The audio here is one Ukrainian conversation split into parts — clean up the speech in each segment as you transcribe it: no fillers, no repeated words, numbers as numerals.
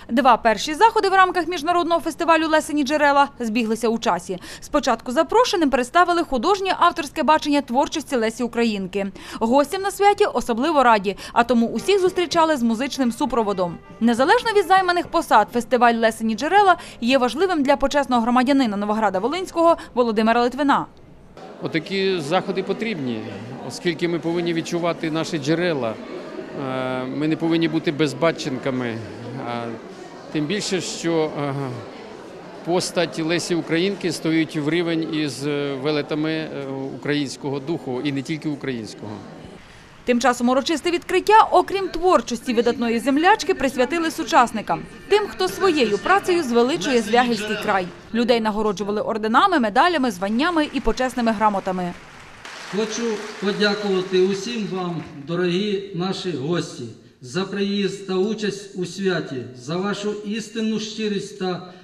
Два перші заходи в рамках міжнародного фестивалю «Лесені джерела» збіглися у часі. Спочатку запрошеним представили художнє авторське бачення творчості Лесі Українки. Гостям на святі особливо раді, а тому усіх зустрічали з музичним супроводом. Незалежно від займаних посад, фестиваль «Лесені джерела» є важливим для почесного громадянина Новограда-Волинського Володимира Литвина. Отакі заходи потрібні, оскільки ми повинні відчувати наші джерела. Ми не повинні бути безбатченками. Тим більше, що постать Лесі Українки стоїть в рівень із велетами українського духу, і не тільки українського. Тим часом урочисте відкриття, окрім творчості видатної землячки, присвятили сучасникам. Тим, хто своєю працею звеличує Звягільський край. Людей нагороджували орденами, медалями, званнями і почесними грамотами. Хочу подякувати усім вам, дорогі наші гості, за приїзд та участь у святі, за вашу істинну щирість та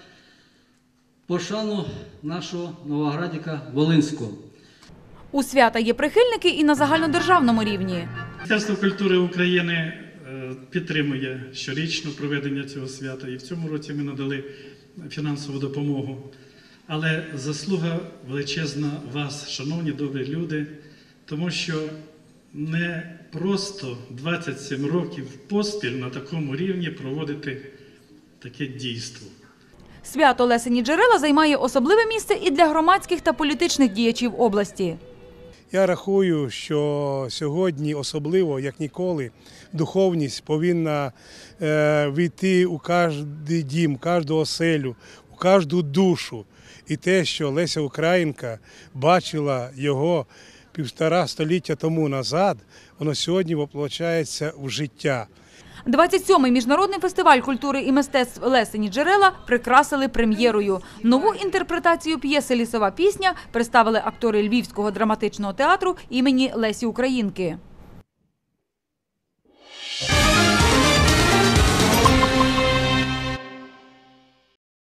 пошану нашого Новоградіка Волинського. У свята є прихильники і на загальнодержавному рівні. Міністерство культури України підтримує щорічно проведення цього свята. І в цьому році ми надали фінансову допомогу. Але заслуга величезна вас, шановні добрі люди, тому що не просто 27 років поспіль на такому рівні проводити таке дійство. Свято «Лесені джерела» займає особливе місце і для громадських та політичних діячів області. Я рахую, що сьогодні особливо, як ніколи, духовність повинна війти у кожен дім, кожну оселю, у кожну душу. І те, що Леся Українка бачила його 1,5 століття тому назад, воно сьогодні воплощається в життя. 27-й міжнародний фестиваль культури і мистецтв «Лесені джерела» прикрасили прем'єрою. Нову інтерпретацію п'єси «Лісова пісня» представили актори Львівського драматичного театру імені Лесі Українки.